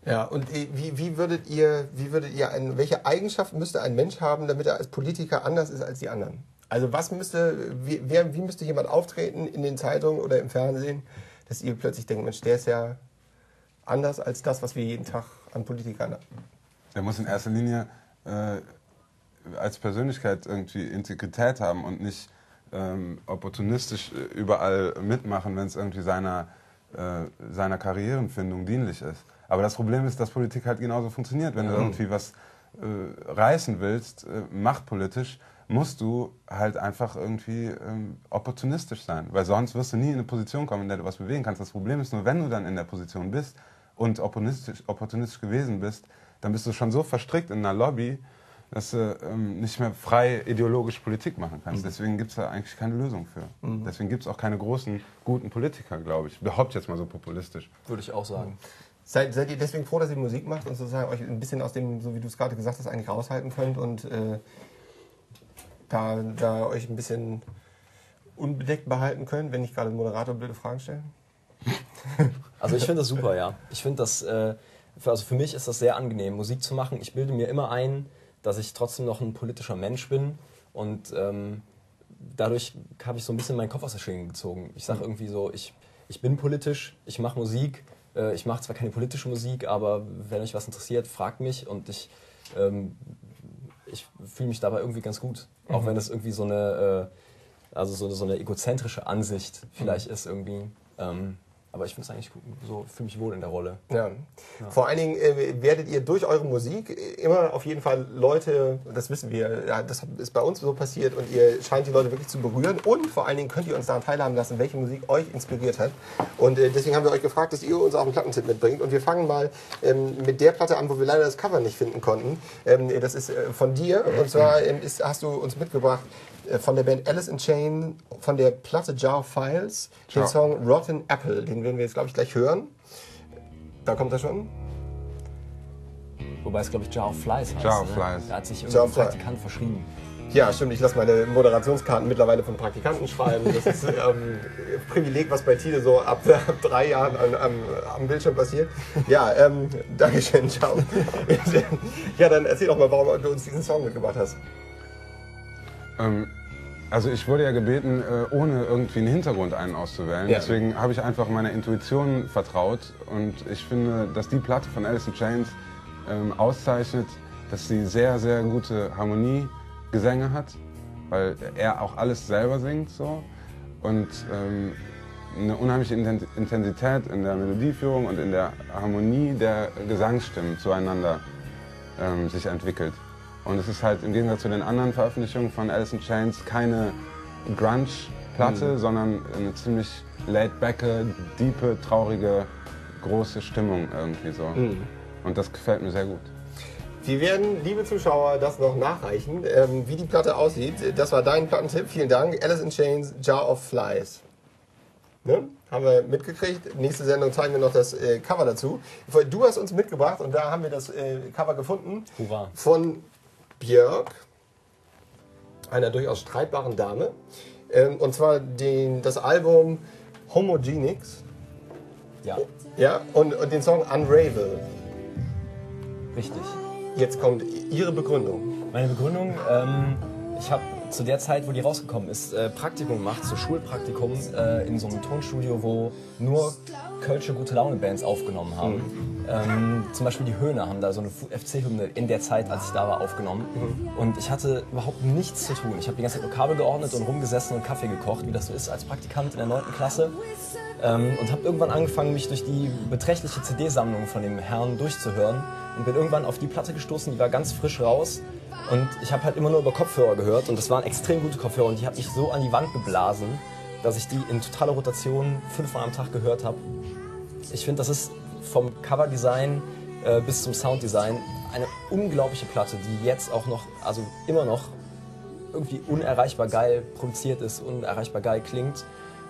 Ja, und welche Eigenschaft müsste ein Mensch haben, damit er als Politiker anders ist als die anderen? Also wie müsste jemand auftreten in den Zeitungen oder im Fernsehen, dass ihr plötzlich denkt, Mensch, der ist ja anders als das, was wir jeden Tag an Politikern haben? Der muss in erster Linie als Persönlichkeit irgendwie Integrität haben und nicht opportunistisch überall mitmachen, wenn es irgendwie seiner Karrierenfindung dienlich ist. Aber das Problem ist, dass Politik halt genauso funktioniert. Wenn du irgendwie was reißen willst, machtpolitisch, musst du halt einfach irgendwie opportunistisch sein. Weil sonst wirst du nie in eine Position kommen, in der du was bewegen kannst. Das Problem ist nur, wenn du dann in der Position bist und opportunistisch gewesen bist, dann bist du schon so verstrickt in einer Lobby, dass du nicht mehr frei ideologisch Politik machen kannst. Deswegen gibt es da eigentlich keine Lösung für. Deswegen gibt es auch keine großen, guten Politiker, glaube ich. Behaupte jetzt mal so populistisch. Würde ich auch sagen. Seid ihr deswegen froh, dass ihr Musik macht und sozusagen euch ein bisschen aus dem, so wie du es gerade gesagt hast, eigentlich raushalten könnt und da euch ein bisschen unbedeckt behalten könnt, wenn nicht gerade ein Moderator blöde Fragen stellen? Also ich finde das super, ja. Ich finde das, also für mich ist das sehr angenehm, Musik zu machen. Ich bilde mir immer ein, dass ich trotzdem noch ein politischer Mensch bin und dadurch habe ich so ein bisschen meinen Kopf aus der Schlinge gezogen. Ich sage irgendwie so, ich bin politisch, ich mache Musik, ich mache zwar keine politische Musik, aber wenn euch was interessiert, fragt mich und ich fühle mich dabei irgendwie ganz gut. Auch wenn das irgendwie so eine egozentrische Ansicht vielleicht ist irgendwie. Aber ich finde es eigentlich gut, so fühle mich wohl in der Rolle. Ja. Vor allen Dingen werdet ihr durch eure Musik immer auf jeden Fall Leute, das wissen wir, ja, das ist bei uns so passiert und ihr scheint die Leute wirklich zu berühren und vor allen Dingen könnt ihr uns daran teilhaben lassen, welche Musik euch inspiriert hat. Und deswegen haben wir euch gefragt, dass ihr uns auch einen Plattentipp mitbringt und wir fangen mal mit der Platte an, wo wir leider das Cover nicht finden konnten. Das ist von dir und zwar hast du uns mitgebracht von der Band Alice in Chains, von der Platte Jar of Files, den Song Rotten Apple, den werden wir jetzt, glaube ich, gleich hören. Da kommt er schon. Wobei es, glaube ich, Jar of Flies heißt. Jar of Flies. Da hat sich irgendein Praktikant verschrieben. Ja, stimmt. Ich lasse meine Moderationskarten mittlerweile von Praktikanten schreiben. Das ist ein Privileg, was bei Tide so ab 3 Jahren am Bildschirm passiert. Ja, Dankeschön, ciao. Ja, dann erzähl doch mal, warum du uns diesen Song mitgebracht hast. Also ich wurde ja gebeten, ohne irgendwie einen Hintergrund einen auszuwählen. Ja. Deswegen habe ich einfach meiner Intuition vertraut. Und ich finde, dass die Platte von Alice in Chains auszeichnet, dass sie sehr, sehr gute Harmoniegesänge hat, weil er auch alles selber singt so. Und eine unheimliche Intensität in der Melodieführung und in der Harmonie der Gesangsstimmen zueinander sich entwickelt. Und es ist halt im Gegensatz zu den anderen Veröffentlichungen von Alice in Chains keine Grunge-Platte, sondern eine ziemlich laid-backe, diepe, traurige, große Stimmung irgendwie so. Und das gefällt mir sehr gut. Wir werden, liebe Zuschauer, das noch nachreichen, wie die Platte aussieht. Das war dein Plattentipp, vielen Dank. Alice in Chains, Jar of Flies. Ne? Haben wir mitgekriegt. Nächste Sendung zeigen wir noch das Cover dazu. Du hast uns mitgebracht und da haben wir das Cover gefunden. Hurra. Von Björk, einer durchaus streitbaren Dame. Und zwar das Album Homogenics. Ja. Ja, und den Song Unravel. Richtig. Jetzt kommt Ihre Begründung. Meine Begründung, ich habe zu der Zeit, wo die rausgekommen ist, Praktikum gemacht, so Schulpraktikum in so einem Tonstudio, wo nur kölsche Gute-Laune-Bands aufgenommen haben. Zum Beispiel die Höhner haben da so eine FC-Hymne in der Zeit, als ich da war, aufgenommen. Und ich hatte überhaupt nichts zu tun. Ich habe die ganze Zeit nur Kabel geordnet und rumgesessen und Kaffee gekocht, wie das so ist als Praktikant in der 9. Klasse. Und habe irgendwann angefangen, mich durch die beträchtliche CD-Sammlung von dem Herrn durchzuhören. Und bin irgendwann auf die Platte gestoßen, die war ganz frisch raus. Und ich habe halt immer nur über Kopfhörer gehört. Und das waren extrem gute Kopfhörer. Und die hat mich so an die Wand geblasen, dass ich die in totaler Rotation 5-mal am Tag gehört habe. Ich finde, das ist vom Coverdesign bis zum Sounddesign eine unglaubliche Platte, die jetzt auch noch, also immer noch irgendwie unerreichbar geil produziert ist, unerreichbar geil klingt.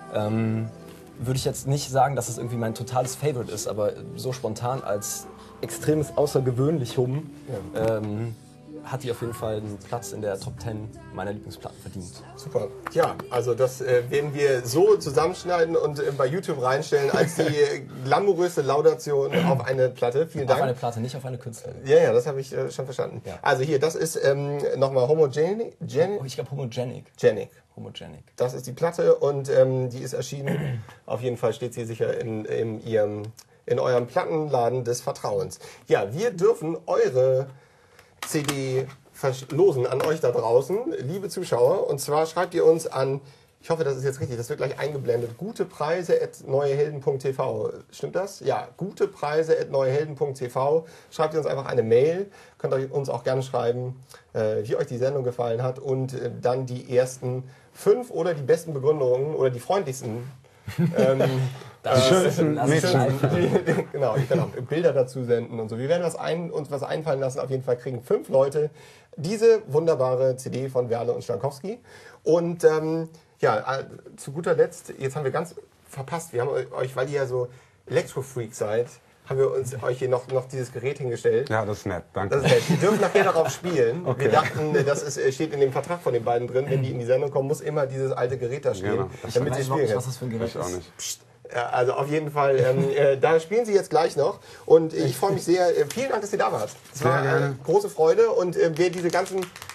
Würde ich jetzt nicht sagen, dass es irgendwie mein totales Favorite ist, aber so spontan als extremes Außergewöhnlichum hat die auf jeden Fall einen Platz in der Top 10 meiner Lieblingsplatten verdient. Super. Ja, also das werden wir so zusammenschneiden und bei YouTube reinstellen als die glamouröse Laudation auf eine Platte. Vielen Dank. Auf eine Platte, nicht auf eine Künstlerin. Ja, das habe ich schon verstanden. Ja. Also hier, das ist nochmal Homogenic. Ich glaube Homogenic. Homogenic. Das ist die Platte und die ist erschienen. Auf jeden Fall steht sie sicher in eurem Plattenladen des Vertrauens. Ja, wir dürfen eure CD verlosen an euch da draußen, liebe Zuschauer. Und zwar schreibt ihr uns an, ich hoffe, das ist jetzt richtig, das wird gleich eingeblendet, gutepreise@neuehelden.tv. Stimmt das? Ja, gutepreise@neuehelden.tv. Schreibt ihr uns einfach eine Mail. Könnt ihr uns auch gerne schreiben, wie euch die Sendung gefallen hat. Und dann die ersten 5 oder die besten Begründungen oder die freundlichsten Die schönsten Mädchen. Genau, ich kann auch Bilder dazu senden und so. Wir werden uns was einfallen lassen. Auf jeden Fall kriegen 5 Leute diese wunderbare CD von Werle und Stankowski. Und zu guter Letzt, jetzt haben wir ganz verpasst, wir haben euch, weil ihr ja so Elektro-Freak seid, haben wir euch hier noch dieses Gerät hingestellt. Ja, das ist nett, danke. Das ist nett. Wir dürfen nachher darauf spielen. Okay. Wir dachten, steht in dem Vertrag von den beiden drin, wenn die in die Sendung kommen, muss immer dieses alte Gerät da stehen, damit sie spielen können. Was das für ein Gerät Ich auch nicht. Psst. Also auf jeden Fall, da spielen sie jetzt gleich noch und ich freue mich sehr. Vielen Dank, dass ihr da wart. Es war eine große Freude und wer diese ganzen